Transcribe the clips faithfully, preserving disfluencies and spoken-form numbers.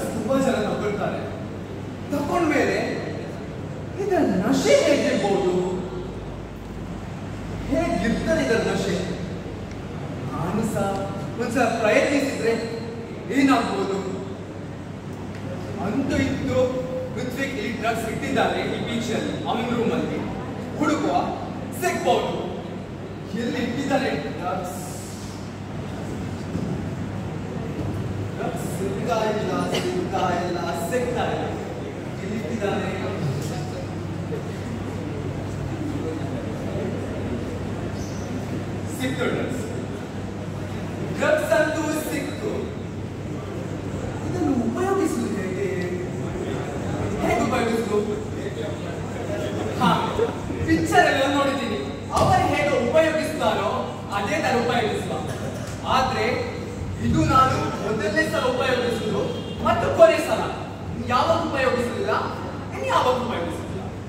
ತುಂಬಾ ಜನ ತಗೊಳ್ತಾರೆ. ತಕೊಂಡ್ಮೇಲೆ ಇದರ ನಶೆ ಹೇಗಿರ್ಬೋದು, ಹೇಗಿರ್ತಾರೆ ಇದರ ನಶೆ? ನಾನು ಸಹ ಒಂದ್ಸಲ ಪ್ರಯತ್ನಿಸಿದ್ರೆ ಏನಾಗ್ಬೋದು? ಅಂತೂ ಇತ್ತು ಋತ್ವಿಕ್ ಇಲ್ಲಿ ಡ್ರಗ್ಸ್ ಇಟ್ಟಿದ್ದಾರೆ ಈ ಬೀಚಲ್ಲಿ, ಅವನ ರೂಮ್ ಅಲ್ಲಿ ಹುಡುಕುವ ಸಿಗ್ಬಹುದು. ಎಲ್ಲಿ ಇಟ್ಟಿದ್ದಾರೆ ಡ್ರಗ್ಸ್? ಡ್ರಗ್ಸ್ ಸಿಗ್ತಾ ಇಲ್ಲ ಸಿಗ್ತಾ ಇಲ್ಲ ಸಿಗ್ತಾ ಇಲ್ಲ. ಎಲ್ಲಿ ಇಟ್ಟಿದ್ದಾರೆ? ಸಿಕ್ತು ಡ್ರಗ್ಸ್. ಡ್ರಗ್ಸ್ ಅಂತೂ ಸಿಕ್ತು. ಇದನ್ನು ಉಪಯೋಗಿಸುವುದು ಹೇಗೆ? ಹೇಗೆ ಉಪಯೋಗಿಸುವುದು? ಹಾ, ಪಿಕ್ಚರ್ ಎಲ್ಲ ನೋಡಿದ್ದೀನಿ. ಅವರು ಹೇಗೆ ಉಪಯೋಗಿಸ್ತಾರೋ ಅದೇ ತರ ಉಪಯೋಗಿಸುವ. ಆದ್ರೆ ಇದು ನಾನು ಮೊದಲನೇ ಸಲ ಉಪಯೋಗಿಸುವುದು ಮತ್ತು ಕೊನೆ ಸಲ. ಯಾವಾಗ ಉಪಯೋಗಿಸಲಿಲ್ಲ, ಇನ್ನು ಯಾವಾಗ ಉಪಯೋಗಿಸಲಿಲ್ಲ.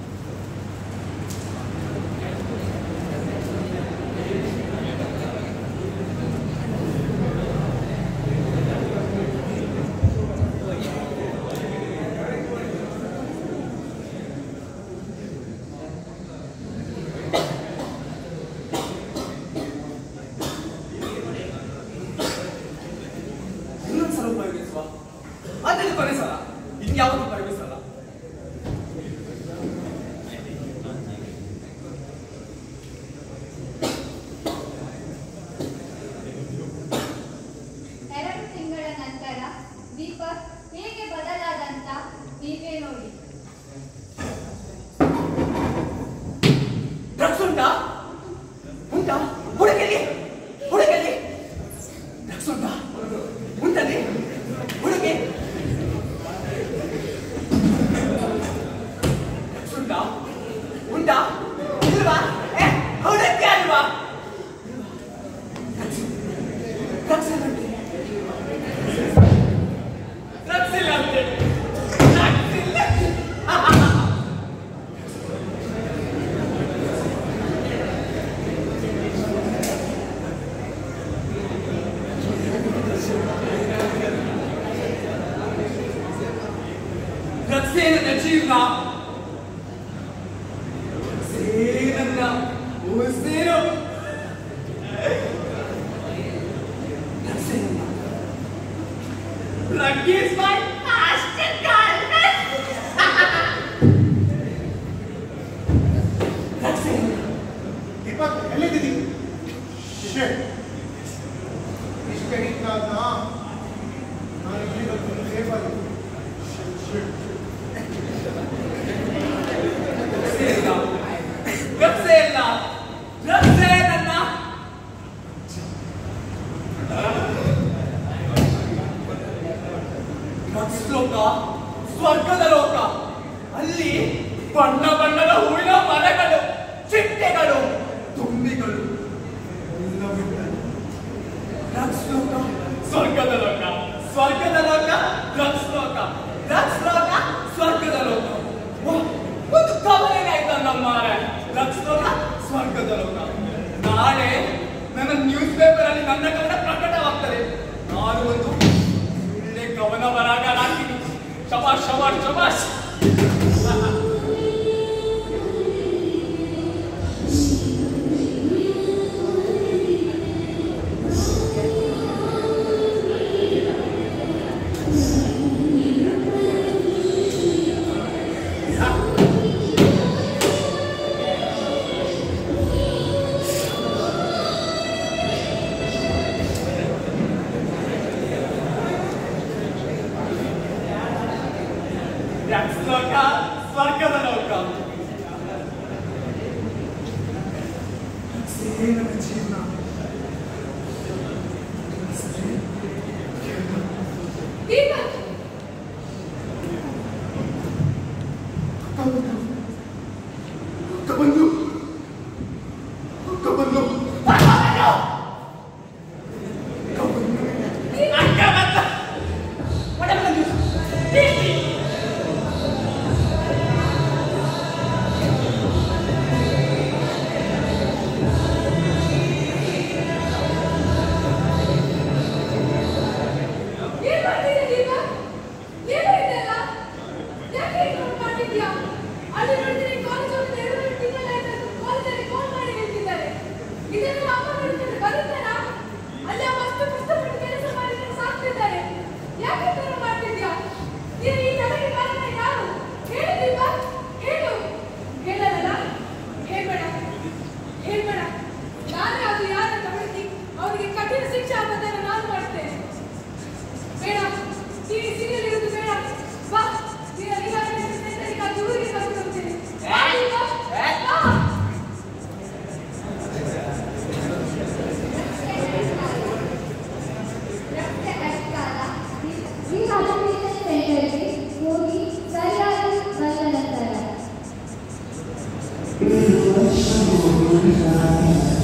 ಅದನ್ನು ಕೊನೆ ಸಲ, ಇನ್ಯಾವುದು ಉಪಯೋಗಿಸಲ್ಲ. ಎರಡು ತಿಂಗಳ ನಂತರ ದೀಪಕ್ ಹೇಗೆ ಬದಲಾದಂತ ನೀವೇ ನೋಡಿ. ಡ್ರಗ್ಸ್ ಉಂಟಾ ಉಂಟಾ ಹುಡುಗಲಿ ಹುಡುಗಲಿ ಡ್ರಗ್ಸ್ ಉಂಟಾ ಉಂಟಲ್ಲಿ ಹುಡುಗಿ ಉಂಟಾ ಉಂಟಾ ಇಲ್ವಾ? ಏ ಹುಡುಗಿ ಅಲ್ವಾ? ಡ್ರಗ್ಸ್ ಇಲ್ಲ ಡ್ರಗ್ಸ್ ಇಲ್ಲ ಅಂತೆ. ಡ್ರಗ್ಸ್ ಇಲ್ಲ. ಡ್ರಗ್ಸ್ ಏನನ್ನ ಜೀವನ, ಏನನ್ನ ಉಸಿರು. Drug is my master garden. That's it. Deepak ಎಲ್ಲಿದ್ದೀರಿ? ಶಿಟ್, ಇಷ್ಟೇ ಇಟ್ಟಾದ ನಾನು ಇಲ್ಲಿ ಬರ್ತೀನಿ ಸೇಫ್ ಆಗಿ. ಶಿಟ್ ಶಿಟ್ ಡ್ರಗ್ಸೇ ಇಲ್ಲ ಡ್ರಗ್ಸೇ ನನ್ನ ಡ್ರಗ್ಸ್ ಲೋಕ ಸ್ವರ್ಗದ ಲೋಕ. ಅಲ್ಲಿ ಬಣ್ಣ ಬಣ್ಣದ ಹೂವಿನ ಮರಗಳು, ಚಿಟ್ಟೆಗಳು, ತುಂಬಿಗಳು ಡ್ರಗ್ಸ್ ಲೋಕ ಸ್ವರ್ಗದ ಲೋಕ, ಸ್ವರ್ಗದ ಲೋಕ ಡ್ರಗ್ಸ್ ಲೋಕ, ಡ್ರಗ್ಸ್ ಲೋಕ ಸ್ವರ್ಗದ ಲೋಕ. ಒಂದು ಕವಲೇ ಆಯ್ತಾ ನಮ್ಮ ಡ್ರಗ್ಸ್ ಲೋಕ ಸ್ವರ್ಗದ ಲೋಕ. ನಾಳೆ ನನ್ನ ನ್ಯೂಸ್ ಪೇಪರ್ ಅಲ್ಲಿ ನನ್ನ ಕವನ ಪ್ರಕಟವಾಗ್ತದೆ. ನಾನು ಒಂದು ಒಳ್ಳೆ ಕವನ ಬರಹಗಾರನಾಗ್ತೀನಿ. ಶಬಾಷ್ ಶಬಾಷ್ ಶಬಾಷ್. ಡ್ರಗ್ಸ್ ಲೋಕ ಸ್ವರ್ಗದ ಲೋಕ. ನನ್ನ ಜೀವನ ದೀಪಕ್ ಕಬಂದು ಕಬಂದು Thank you.